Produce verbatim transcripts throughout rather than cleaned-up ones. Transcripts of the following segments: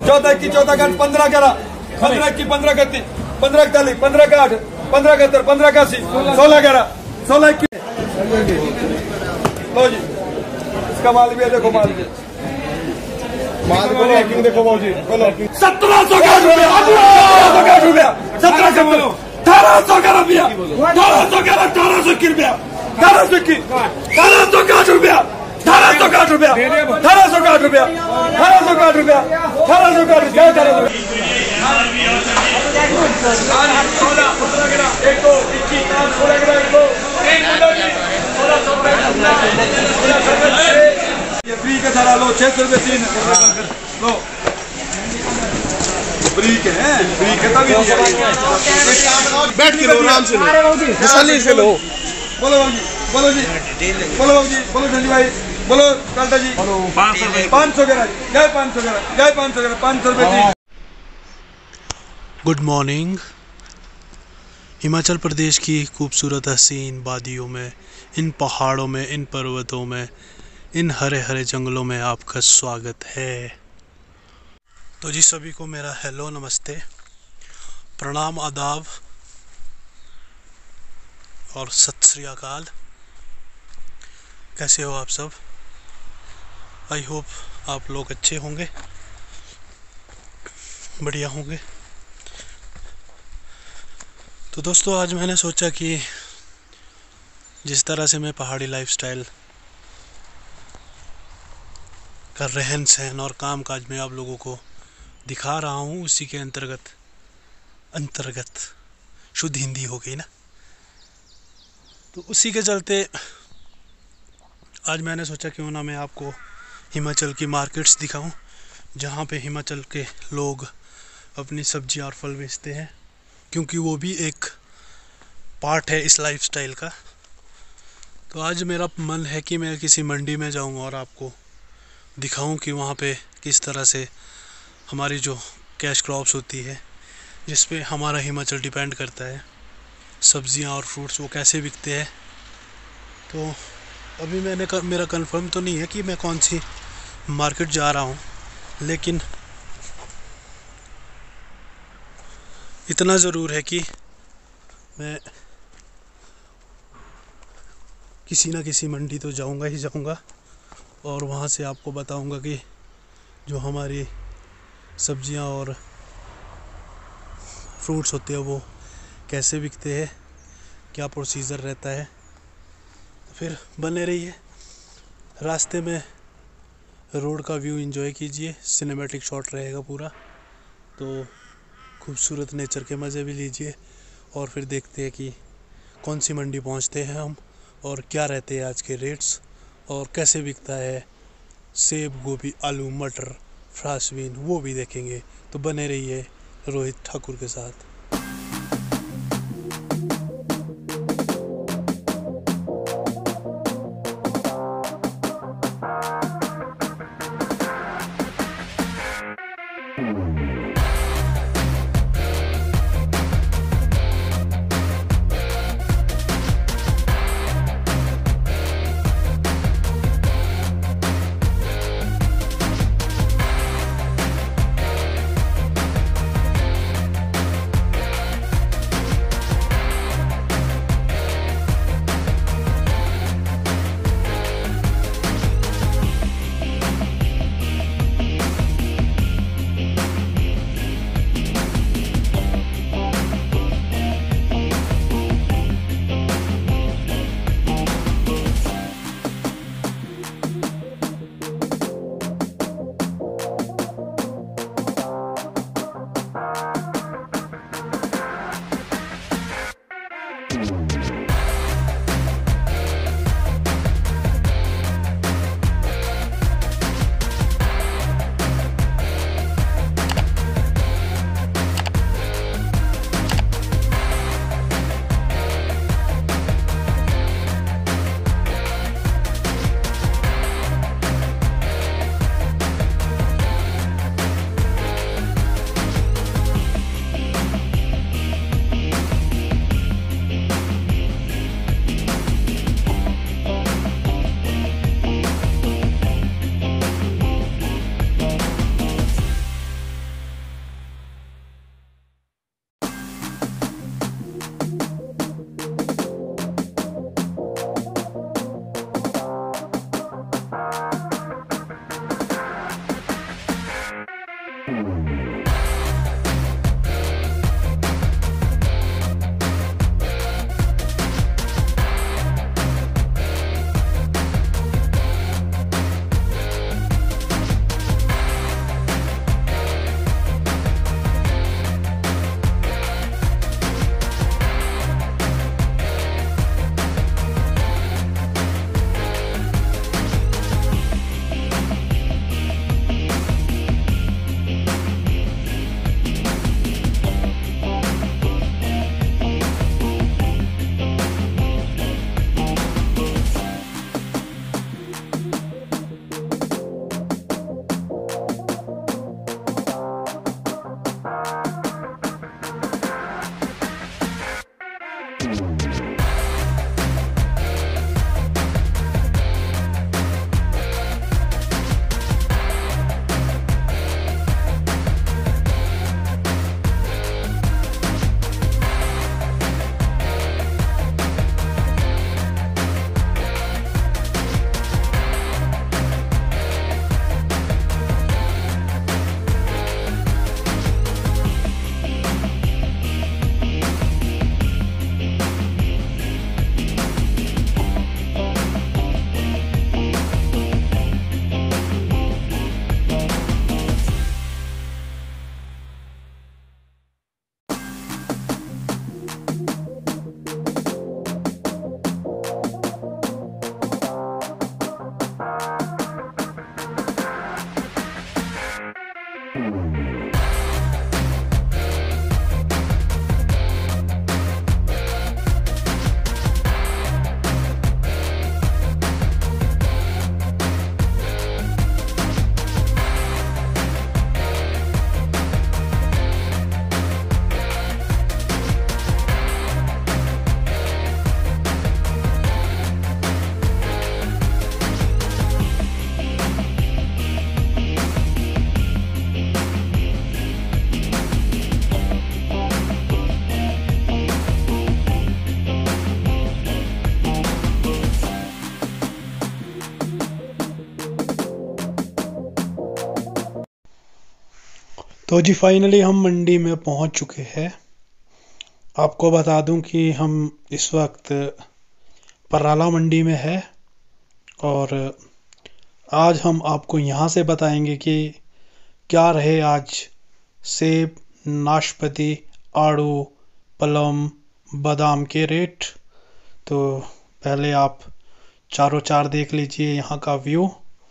चौदह इक्की चौदह का पंद्रह ग्यारह पंद्रह इक्की पंद्रह इकतीस पंद्रह इकतालीस पंद्रह का आठ पंद्रह इकहत्तर पंद्रह इक्यासी सोलह ग्यारह सोलह इक्कीस। लो जी इसका माल भी है, देखो माल भी माल को पैकिंग देखो भाव जी। बोलो सत्रह सौ का रुपया सत्रह सौ रुपया सत्रह सौ अठारह सौ का रुपया अठारह सौ का अठारह सौ इक्कीस रुपया अठारह सौ इक्कीस अठारह सौ का आठ रुपया अठारह सौ का आठ रुपया अठारह सौ का आठ रुपया अठारह सौ का आठ रुपया अठारह सौ का रुपया अठारह सौ एक दो इक्कीस सोलह ग्यारह एक दो ये फ्री का सारा लो छह सौ रुपये तीन लो फ्री के हैं फ्री के तभी बैठ के लो आराम से लो मसाले से लो। बोलो बाबू जी बोलो जी बोलो बाबू जी बोलो धनी भाई बोलो कालटा जी पाँच सौ ग्यारह जय पाँच सौ ग्यारह जय पाँच सौ ग्यारह पाँच सौ रुपये। Good morning. हिमाचल प्रदेश की खूबसूरत हसीन वादियों में, इन पहाड़ों में, इन पर्वतों में, इन हरे हरे जंगलों में आपका स्वागत है। तो जी सभी को मेरा हेलो नमस्ते प्रणाम आदाब और सत श्री अकाल। कैसे हो आप सब? आई होप आप लोग अच्छे होंगे, बढ़िया होंगे। तो दोस्तों आज मैंने सोचा कि जिस तरह से मैं पहाड़ी लाइफस्टाइल का रहन सहन और काम काज में आप लोगों को दिखा रहा हूँ, उसी के अंतर्गत अंतर्गत शुद्ध हिंदी हो गई ना, तो उसी के चलते आज मैंने सोचा क्यों ना मैं आपको हिमाचल की मार्केट्स दिखाऊं, जहाँ पे हिमाचल के लोग अपनी सब्जियां और फल बेचते हैं, क्योंकि वो भी एक पार्ट है इस लाइफस्टाइल का। तो आज मेरा मन है कि मैं किसी मंडी में जाऊं और आपको दिखाऊं कि वहाँ पे किस तरह से हमारी जो कैश क्रॉप्स होती है, जिस पे हमारा हिमाचल डिपेंड करता है, सब्जियां और फ्रूट्स, वो कैसे बिकते हैं। तो अभी मैंने कर, मेरा कंफर्म तो नहीं है कि मैं कौन सी मार्केट जा रहा हूँ, लेकिन इतना ज़रूर है कि मैं किसी ना किसी मंडी तो जाऊंगा ही जाऊंगा और वहाँ से आपको बताऊंगा कि जो हमारी सब्जियां और फ्रूट्स होते हैं वो कैसे बिकते हैं, क्या प्रोसीजर रहता है। तो फिर बने रहिए, रास्ते में रोड का व्यू एंजॉय कीजिए, सिनेमैटिक शॉट रहेगा पूरा, तो खूबसूरत नेचर के मज़े भी लीजिए। और फिर देखते हैं कि कौन सी मंडी पहुंचते हैं हम और क्या रहते हैं आज के रेट्स और कैसे बिकता है सेब, गोभी, आलू, मटर, फ्रांसबीन, वो भी देखेंगे। तो बने रहिए रोहित ठाकुर के साथ। तो जी फाइनली हम मंडी में पहुंच चुके हैं। आपको बता दूं कि हम इस वक्त पराला मंडी में है और आज हम आपको यहां से बताएंगे कि क्या रहे आज सेब, नाशपाती, आड़ू, प्लम, बादाम के रेट। तो पहले आप चारों चार देख लीजिए यहाँ का व्यू,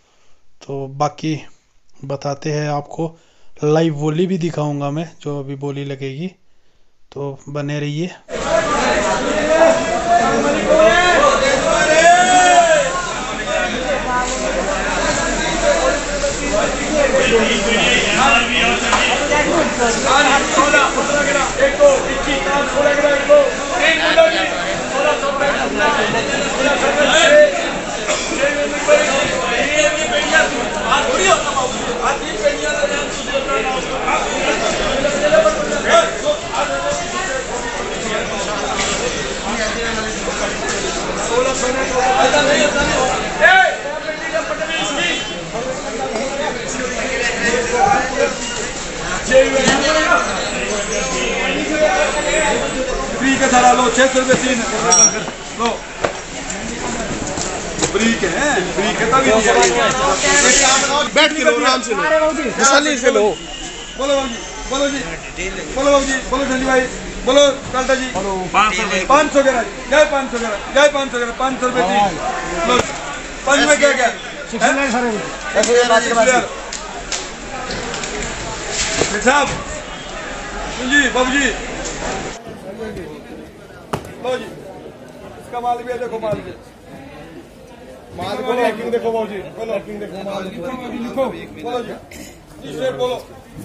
तो बाकी बताते हैं आपको। लाइव बोली भी दिखाऊंगा मैं, जो अभी बोली लगेगी, तो बने रहिए। फ्री का थाला लो, छह सौ रुपये तीन लो। ब्रीक है, ब्रीक है तभी बैठ के लो, आराम से लो, तसल्ली से लो। बोलो बाबू जी, बोलो जी, बोलो बाबू जी, बोलो संजू भाई, बोलो कांता जी, पाँच सौ ग्यारह, जय पाँच सौ ग्यारह, जय पाँच सौ ग्यारह, पाँच सौ रुपये तीन लो। पाँच में क्या क्या साहब जी, बाबू जी, लो जी, इसका माल भी है, देखो माल भी, माल बोलो, हैकिंग देखो बाबू जी, बोलो हैकिंग देखो, माल लिखो, बोलो जी, शेर बोलो,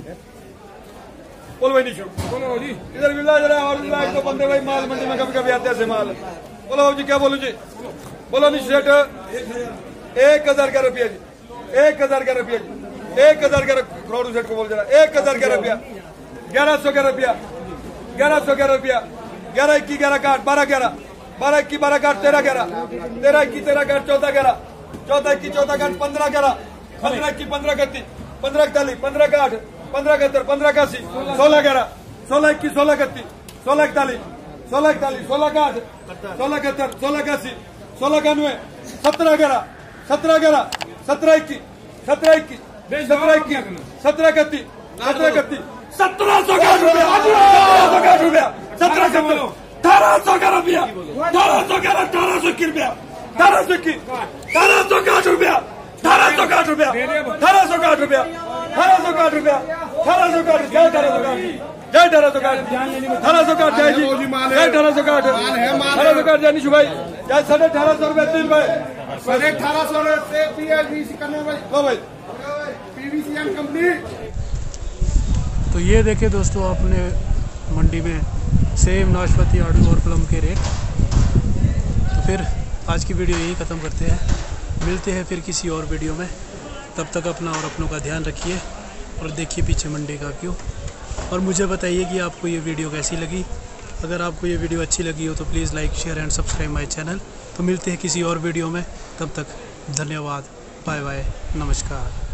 बोलो भाई नीचे, बोलो जी, इधर मिला जरा और मिला, एक तो बंदे भाई माल मंडी में कभी कभी आते ऐसे माल। बोलो बाबू जी, क्या बोलो जी, बोलो नीचे सेठ, एक हजार का रुपया जी, एक हजार का रुपया जी, एक हजार का करोड़ सेठ को बोल जरा, एक हजार का रुपया, ग्यारह सौ का रुपया, ग्यारह सौ का रुपया, ग्यारह इक्की ग्यारह काट, बारह ग्यारह, बारह इक्की बारह काट, तेरह ग्यारह, तेरह इक्की तेरह काट, चौदह ग्यारह, चौदह इक्की चौदह काट, पंद्रह ग्यारह, पंद्रह इक्की पंद्रह इकतीस, पंद्रह इकतालीस पंद्रह का आठ पंद्रह इकहत्तर पंद्रह का अस्सी सोलह ग्यारह सोलह इक्कीस सोलह इकतीस सोलह इकतालीस सोलह इकतालीस सोलह का आठ सोलह इकहत्तर सोलह का अस्सी सोलह इक्यानवे सत्रह ग्यारह सत्रह ग्यारह सत्रह इक्कीस सत्रह इक्कीस सत्रह इक्कीस सत्रह इकतीस सत्रह इकतीस सत्रह सौ का रुपया सत्रह सौ का रुपया सत्रह सत्तर अठारह सौ का रुपया अठारह सौ का अठारह सौ इक्कीस रुपया अठारह सौ इक्कीस अठारह सौ का रुपया अठारह सौ का रुपया अठारह सौ का रुपया अठारह सौ का रुपया अठारह सौ का जय अठारह सौ का जय अठारह सौ का अठारह सौ का जय जी जय अठारह सौ का अठारह सौ का जय निशु भाई जय साढ़े अठारह सौ रुपये तीन भाई साढ़े अठारह सौ रुपये लो भाई पीवीसी कंपनी। तो ये देखिए दोस्तों आपने मंडी में सेब नाशपाती आड़ू और प्लम के रेट। तो फिर आज की वीडियो यही ख़त्म करते हैं, मिलते हैं फिर किसी और वीडियो में। तब तक अपना और अपनों का ध्यान रखिए और देखिए पीछे मंडी का क्यों। और मुझे बताइए कि आपको ये वीडियो कैसी लगी। अगर आपको ये वीडियो अच्छी लगी हो तो please like share and subscribe my channel. तो मिलते हैं किसी और वीडियो में, तब तक धन्यवाद, बाय बाय, नमस्कार।